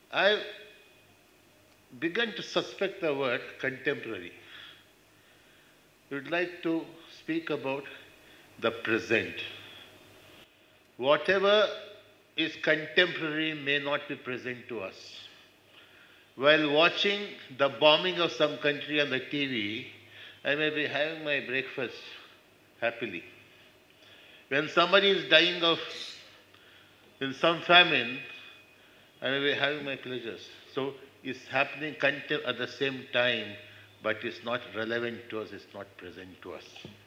I've begun to suspect the word contemporary. We'd like to speak about the present. Whatever is contemporary may not be present to us. While watching the bombing of some country on the TV, I may be having my breakfast happily. When somebody is dying of in some famine, I may be having my pleasures. So it's happening at the same time, but it's not relevant to us, it's not present to us.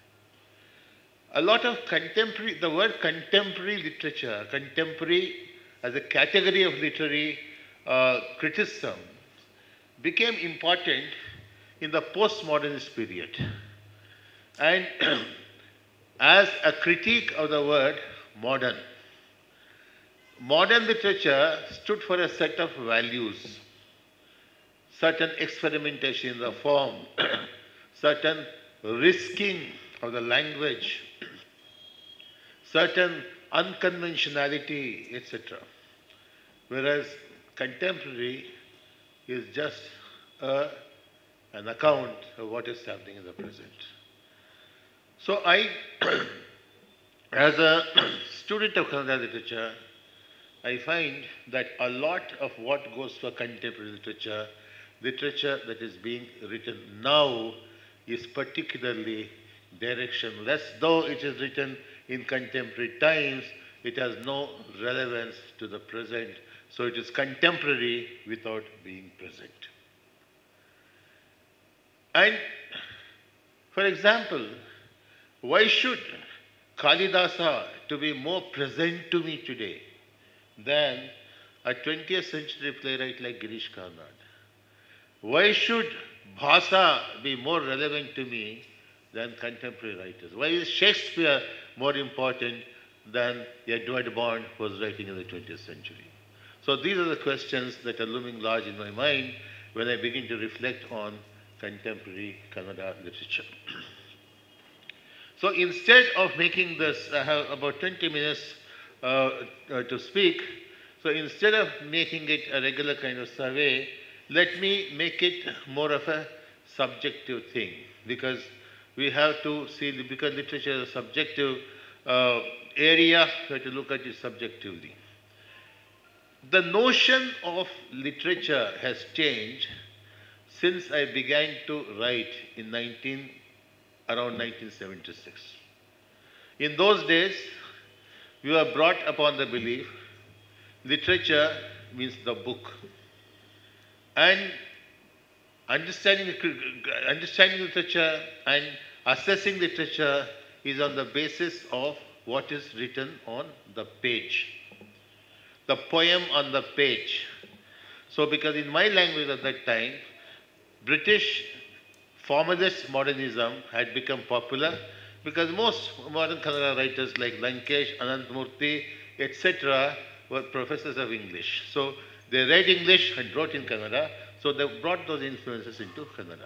A lot of contemporary, the word contemporary literature, contemporary as a category of literary criticism, became important in the postmodernist period. And as a critique of the word modern, modern literature stood for a set of values, certain experimentation in the form, certain risking of the language, certain unconventionality, etc. Whereas contemporary is just an account of what is happening in the present. So I, as a student of Kannada literature, I find that a lot of what goes for contemporary literature, literature that is being written now, is particularly directionless. Though it is written in contemporary times, it has no relevance to the present. So it is contemporary without being present. And for example, why should Kalidasa to be more present to me today than a 20th century playwright like Girish Karnad? Why should Bhasa be more relevant to me than contemporary writers? Why is Shakespeare more important than Edward Bond who was writing in the 20th century? So these are the questions that are looming large in my mind when I begin to reflect on contemporary Kannada literature. So instead of making this, I have about 20 minutes to speak. So instead of making it a regular kind of survey, let me make it more of a subjective thing, because we have to see, because literature is a subjective area, we have to look at it subjectively. The notion of literature has changed since I began to write in around 1976. In those days, we were brought upon the belief literature means the book. And understanding literature and assessing literature is on the basis of what is written on the page, the poem on the page. So because in my language at that time, British formalist modernism had become popular because most modern Kannada writers like Lankesh, Ananthamurthy, etc. were professors of English. So they read English and wrote in Kannada, so they brought those influences into Kannada.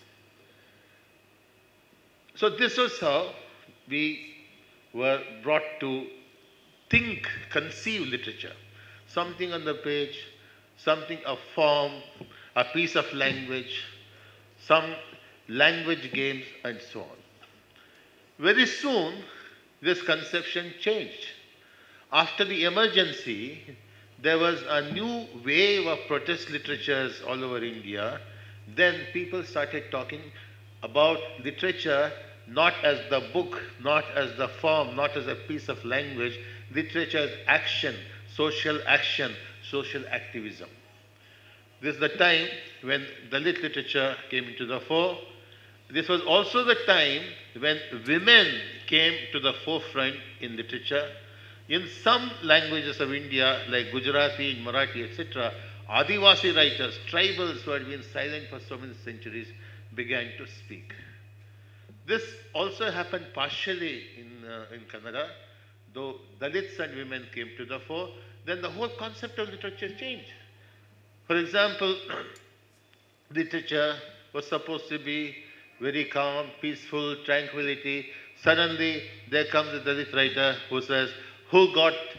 So this was how we were brought to think, conceive literature. Something on the page, something of form, a piece of language, some language games, and so on. Very soon, this conception changed. After the emergency, there was a new wave of protest literatures all over India. Then people started talking about literature not as the book, not as the form, not as a piece of language, literature as action, social activism. This is the time when Dalit literature came into the fore. This was also the time when women came to the forefront in literature. In some languages of India, like Gujarati, Marathi, etc., Adivasi writers, tribals who had been silent for so many centuries, began to speak. This also happened partially in Kannada, though Dalits and women came to the fore, then the whole concept of literature changed. For example, literature was supposed to be very calm, peaceful, tranquility. Suddenly, there comes a Dalit writer who says, who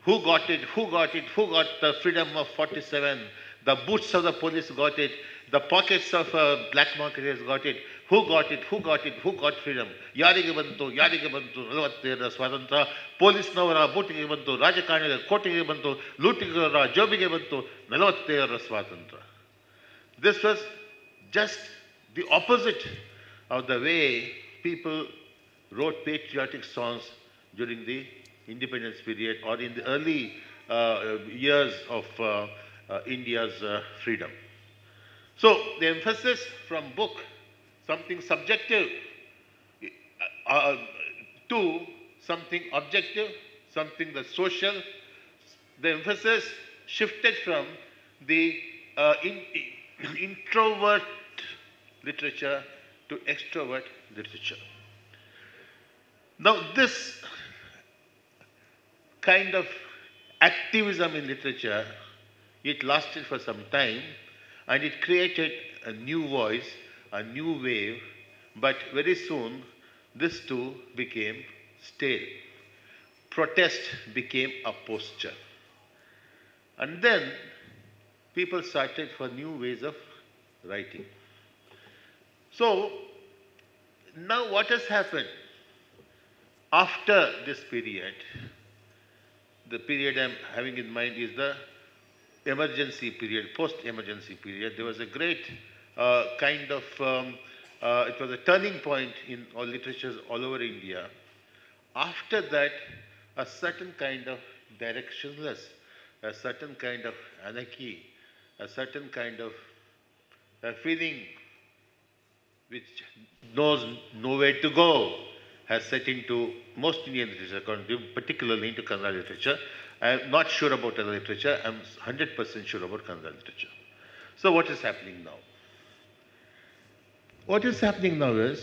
Who got it? Who got it? Who got the freedom of 47? The boots of the police got it. The pockets of black marketers got it. Who got it? Who got it? Who got freedom? ಯಾರಿಗೆ ಬಂತು ಯಾರಿಗೆ ಬಂತು 47ರ ಸ್ವಾತಂತ್ರ್ಯ? ಪೊಲೀಸ್ನವರ ಬೂಟಿಗೆ ಬಂತು, ರಾಜಕಾರಣಿಗಳ ಕೋಟಿಗೆ ಬಂತು, ಲೂಟಿಗರ ಜೋಬಿಗೆ ಬಂತು 47ರ ಸ್ವಾತಂತ್ರ್ಯ. This was just the opposite of the way people wrote patriotic songs during the independence period or in the early years of India's freedom. So the emphasis from book, something subjective, to something objective, something that's social, the emphasis shifted from the introvert literature to extrovert literature. Now this kind of activism in literature, it lasted for some time and it created a new voice, a new wave, but very soon this too became stale. Protest became a posture. And then people started for new ways of writing. So now what has happened after this period? The period I'm having in mind is the emergency period, post-emergency period. There was a great kind of, it was a turning point in all literatures all over India. After that, a certain kind of directionless, a certain kind of anarchy, a certain kind of feeling which knows nowhere to go has set into most Indian literature, particularly into Kannada literature. I am not sure about other literature, I am 100% sure about Kannada literature. So what is happening now? What is happening now is,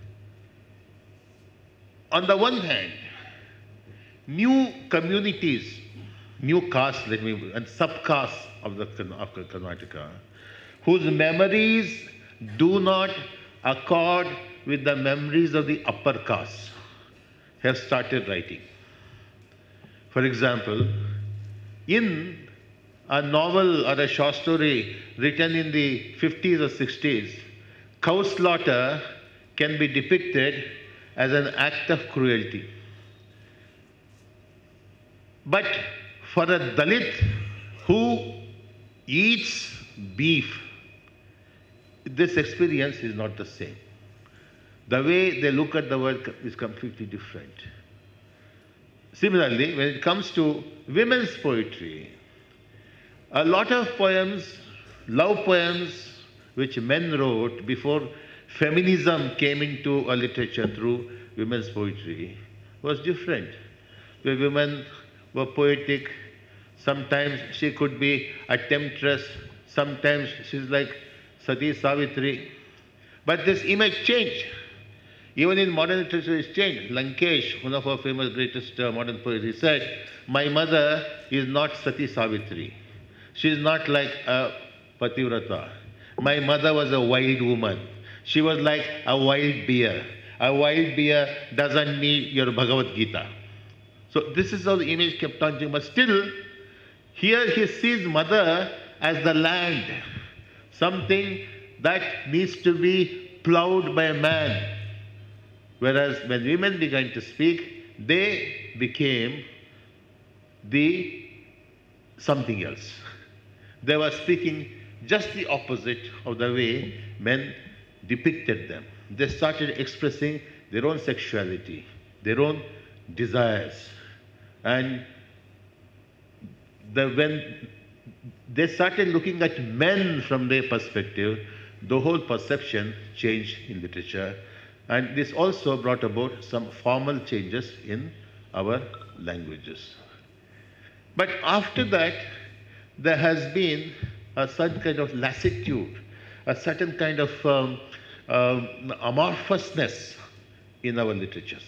on the one hand, new communities, new castes, and subcastes of Karnataka, whose memories do not accord with the memories of the upper caste, have started writing. For example, in a novel or a short story written in the 50s or 60s, cow slaughter can be depicted as an act of cruelty. But for a Dalit who eats beef, this experience is not the same. The way they look at the world is completely different. Similarly, when it comes to women's poetry, a lot of poems, love poems, which men wrote before feminism came into a literature through women's poetry, was different. The women were poetic. Sometimes she could be a temptress. Sometimes she's like Sati Savitri. But this image changed. Even in modern literature, it's changed. Lankesh, one of our famous greatest modern poets, he said, "My mother is not Sati Savitri. She is not like a Pativrata. My mother was a wild woman. She was like a wild bear. A wild bear doesn't need your Bhagavad Gita." So this is how the image kept on changing. But still, here he sees mother as the land, something that needs to be plowed by a man. Whereas when women began to speak, they became the something else. They were speaking just the opposite of the way men depicted them. They started expressing their own sexuality, their own desires. And when they started looking at men from their perspective, the whole perception changed in literature. And this also brought about some formal changes in our languages. But after that, there has been a certain kind of lassitude, a certain kind of amorphousness in our literatures.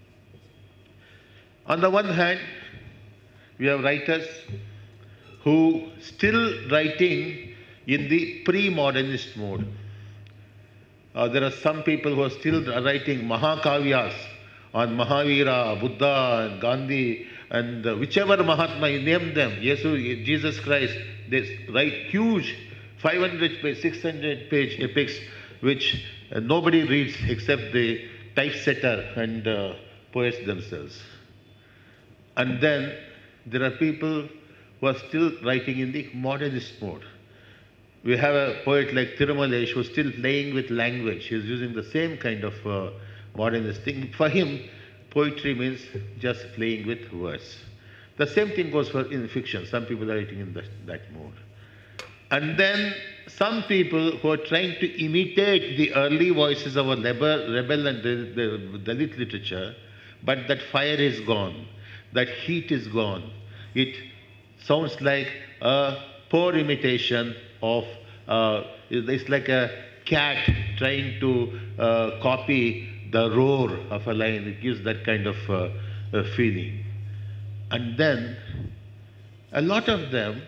On the one hand, we have writers who still writing in the pre-modernist mode. There are some people who are still writing Mahakavyas on Mahavira, Buddha, and Gandhi, and whichever Mahatma you name them, Jesus Christ, they write huge 500 page, 600 page epics which nobody reads except the typesetter and poets themselves. And then there are people who are still writing in the modernist mode. We have a poet like Tirumalesh who's still playing with language. He's using the same kind of modernist thing. For him, poetry means just playing with words. The same thing goes for in fiction. Some people are writing in that mode. And then some people who are trying to imitate the early voices of our rebel and the Dalit literature, but that fire is gone, that heat is gone. It sounds like a poor imitation of, it's like a cat trying to copy the roar of a lion. It gives that kind of feeling. And then a lot of them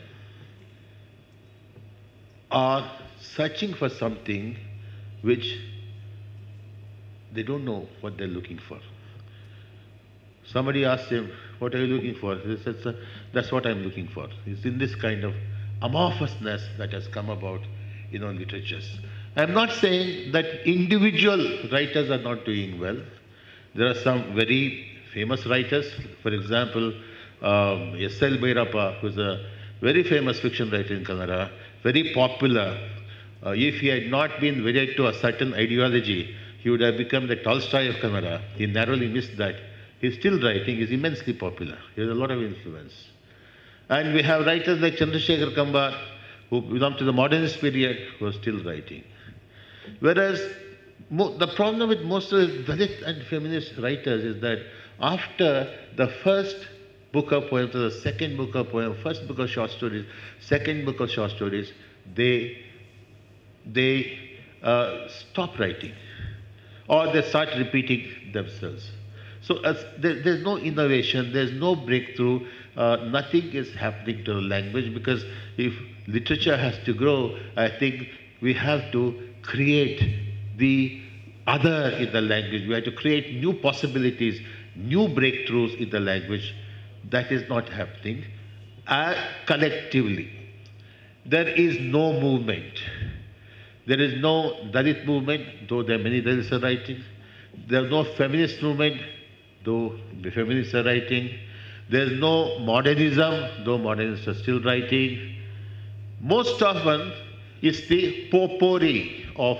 are searching for something which they don't know what they're looking for. Somebody asked him, "What are you looking for?" He said, "Sir, that's what I'm looking for." It's in this kind of amorphousness that has come about in our literatures. I'm not saying that individual writers are not doing well. There are some very famous writers. For example, S.L. Bhairappa, who is a very famous fiction writer in Kannada, very popular. If he had not been wedded to a certain ideology, he would have become the Tolstoy of Kannada. He narrowly missed that. He's still writing. He's immensely popular. He has a lot of influence. And we have writers like Chandrasekhar Kambar, who belong to the modernist period, who are still writing. Whereas the problem with most of the Dalit and feminist writers is that after the first book of poems, or the second book of poems, first book of short stories, second book of short stories, they stop writing, or they start repeating themselves. So there's no innovation, there's no breakthrough, nothing is happening to the language, because if literature has to grow, I think we have to create the other in the language. We have to create new possibilities, new breakthroughs in the language. That is not happening. Collectively, there is no movement. There is no Dalit movement, though there are many Dalits are writing. There is no feminist movement, though the feminists are writing. There is no modernism, though modernists are still writing. Most often, it's the potpourri of,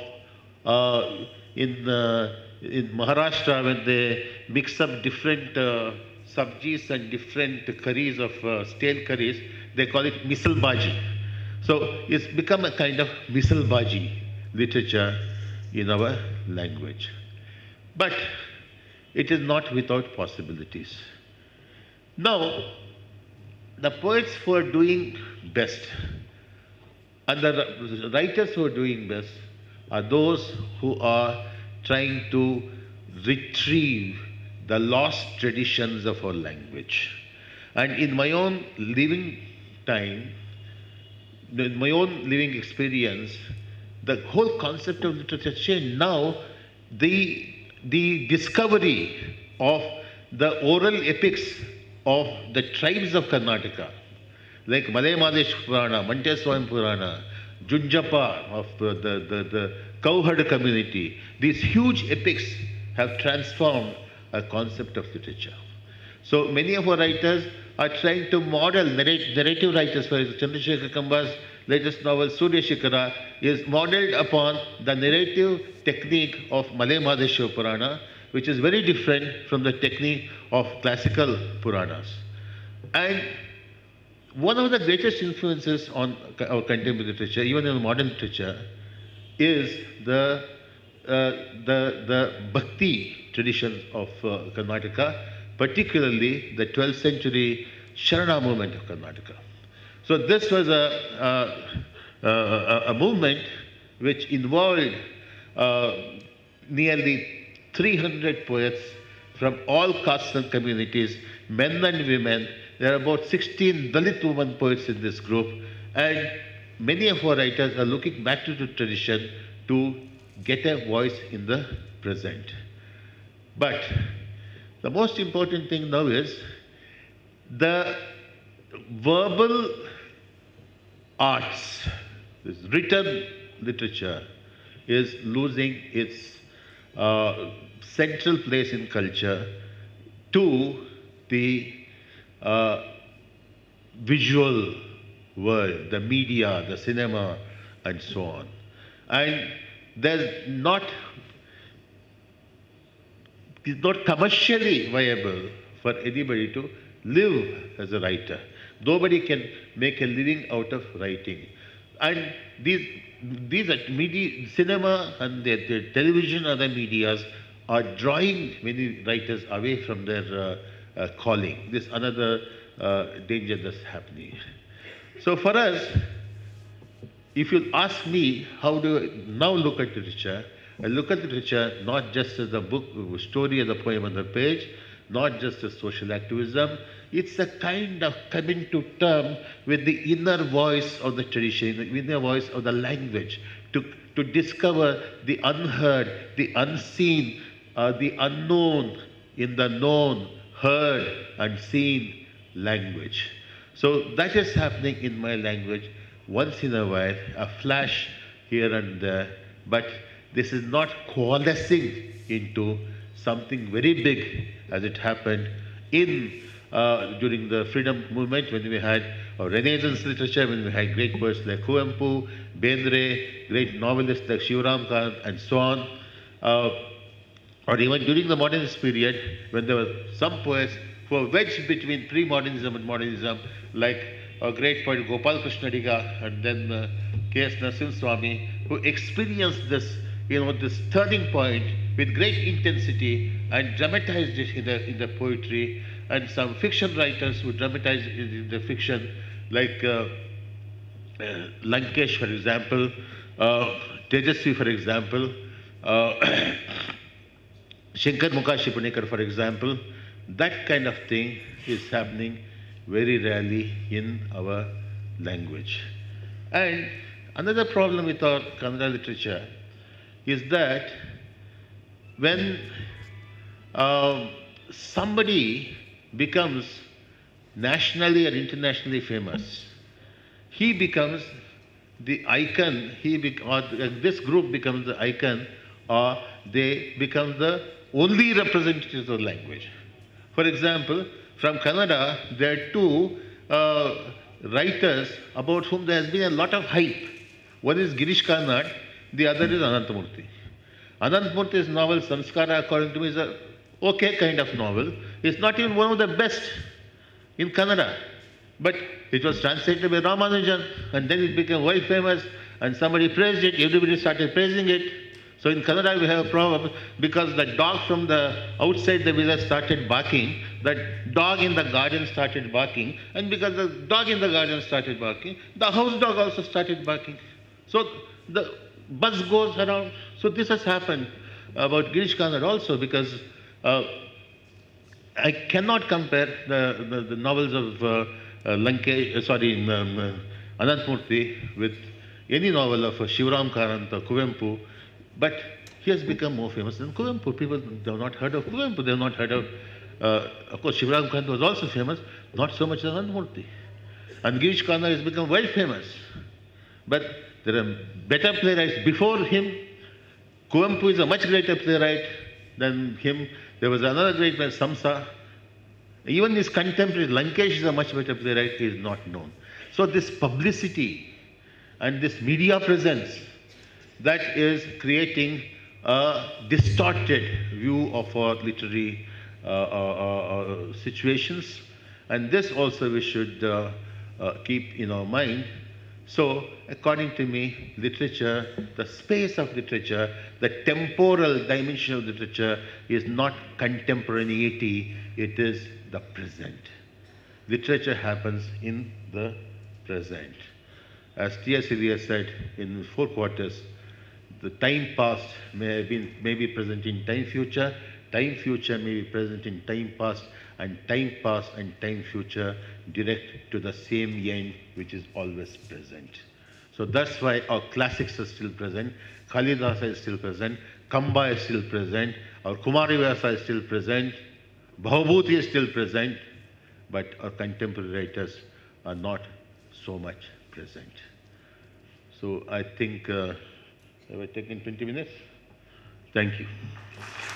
in Maharashtra, when they mix up different sabjis and different curries of stale curries, they call it misalbaji. So it's become a kind of misalbaji literature in our language. But it is not without possibilities. Now, the poets who are doing best and the writers who are doing best are those who are trying to retrieve the lost traditions of our language. And in my own living time, in my own living experience, the whole concept of literature changed. Now, the discovery of the oral epics of the tribes of Karnataka, like Malay Madesh Purana, Manteswami Purana, Junjapa of the cowherd community, these huge epics have transformed a concept of literature. So many of our writers are trying to model, narrative writers, for example, Chandrasekhar Kambar's latest novel, Surya Shikara, is modeled upon the narrative technique of Malay Madheshwara Purana, which is very different from the technique of classical Puranas. And one of the greatest influences on our contemporary literature, even in modern literature, is the Bhakti traditions of Karnataka, particularly the 12th century Sharana movement of Karnataka. So this was a movement which involved nearly 300 poets from all castes and communities, men and women. There are about 16 Dalit women poets in this group, and many of our writers are looking back to the tradition to get a voice in the present. But the most important thing now is the verbal arts, this written literature, is losing its central place in culture to the visual world, the media, the cinema, and so on. And there's not, it's not commercially viable for anybody to live as a writer. Nobody can make a living out of writing. And these are media, cinema and the television, other medias are drawing many writers away from their calling. This is another danger that's happening. So for us, if you ask me how do I now look at literature, I look at literature not just as a book, a story, as a poem on the page, not just as social activism. It's a kind of coming to terms with the inner voice of the tradition, the inner voice of the language, to discover the unheard, the unseen, the unknown in the known, heard and seen language. So that is happening in my language once in a while, a flash here and there, but this is not coalescing into something very big as it happened in during the freedom movement, when we had Renaissance literature, when we had great poets like Kuvempu, Bendre, great novelists like Shivaram Karant and so on. Or even during the modernist period, when there were some poets who were wedged between pre-modernism and modernism, like a great poet Gopal Krishna Diga and then K.S. Narasimha Swami, who experienced this, this turning point with great intensity and dramatized it in the poetry, and some fiction writers who dramatized it in the fiction, like Lankesh, for example, Tejasvi, for example, Shankar Mukashi Punekar, for example. That kind of thing is happening very rarely in our language. And another problem with our Kannada literature is that when somebody becomes nationally or internationally famous, he becomes the icon, or this group becomes the icon, or they become the only representatives of the language. For example, from Kannada, there are two writers about whom there has been a lot of hype. One is Girish Karnad, the other is Ananthamurthy. Ananthamurthy's novel Samskara, according to me, is a okay kind of novel. It's not even one of the best in Kannada. But it was translated by Ramanujan, and then it became world famous, and somebody praised it, everybody started praising it. So in Kannada we have a problem because the dog from the outside the village started barking, that dog in the garden started barking, and because the dog in the garden started barking, the house dog also started barking. So the buzz goes around. So this has happened about Girish Karnad also, because I cannot compare the novels of Ananthamurthy with any novel of Shivaram Karant or Kuvempu, but he has become more famous than Kuvempu. People have not heard of Kuvempu, they have not heard of course, Shivaram Karant was also famous, not so much as Ananthamurthy. And Girish Karnad has become world famous. But there are better playwrights before him. Kuvempu is a much greater playwright than him. There was another great man, Samsa. Even his contemporary, Lankesh, is a much better playwright, he is not known. So this publicity and this media presence, that is creating a distorted view of our literary situations. And this also we should keep in our mind. So, according to me, literature, the space of literature, the temporal dimension of literature is not contemporaneity, it is the present. Literature happens in the present. As T.S. Eliot said in 4 quarters, the time past may be present in time future may be present in time past and time future direct to the same end which is always present. So that's why our classics are still present, Kalidasa is still present, Kamba is still present, our Kumari Vyasa is still present, Bhavabhuti is still present, but our contemporary writers are not so much present. So I think, have I taken 20 minutes? Thank you.